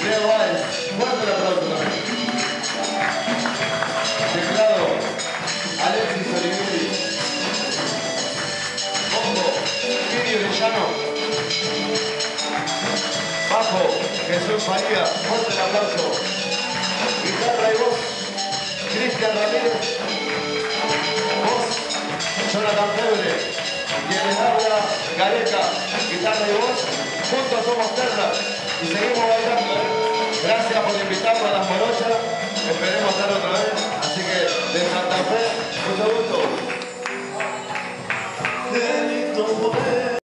Leo Báez, fuerte el aplauso también. Teclado, Alexis Olivieri. Bombo, Kiri Orellano. Bajo, Jesús María, fuerte el aplauso. Guitarra y voz, Cristian Ramírez. Voz, Jonathan Febre. Quien les habla, Gareca, guitarra y voz. Juntos somos Terra y seguimos bailando. Gracias por invitarnos a las morochas. Esperemos estar otra vez. Así que de Santa Fe, mucho gusto.